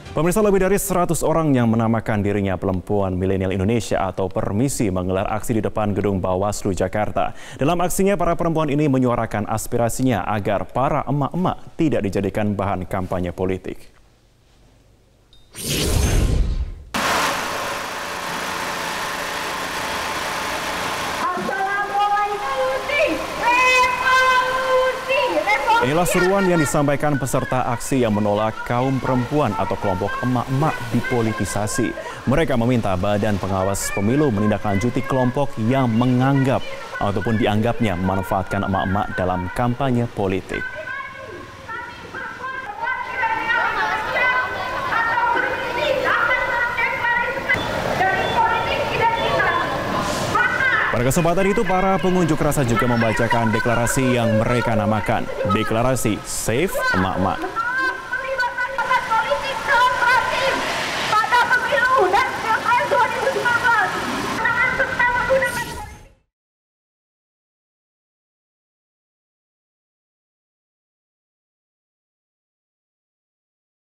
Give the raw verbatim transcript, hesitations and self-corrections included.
Pemirsa, lebih dari seratus orang yang menamakan dirinya Perempuan Milenial Indonesia atau Permisi menggelar aksi di depan gedung Bawaslu Jakarta. Dalam aksinya, para perempuan ini menyuarakan aspirasinya agar para emak-emak tidak dijadikan bahan kampanye politik. Inilah seruan yang disampaikan peserta aksi yang menolak kaum perempuan atau kelompok emak-emak dipolitisasi. Mereka meminta Badan Pengawas Pemilu menindaklanjuti kelompok yang menganggap ataupun dianggapnya memanfaatkan emak-emak dalam kampanye politik. Pada kesempatan itu, para pengunjuk rasa juga membacakan deklarasi yang mereka namakan Deklarasi Save Emak-emak.